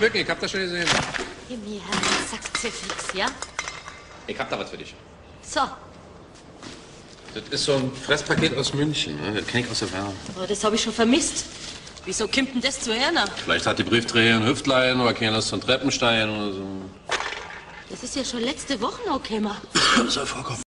bücken, ich hab das schon gesehen. Gib mir einen Sack Zifix, ja? Ich hab da was für dich. So. Das ist so ein Fresspaket aus München, ne? Das kenn ich aus der Werbung. Oh, das habe ich schon vermisst. Wieso kommt denn das zu Erna? Vielleicht hat die Briefträgerin Hüftlein oder keine Lust zum Treppenstein oder so. Das ist ja schon letzte Woche noch gekommen. Soll vorkommen.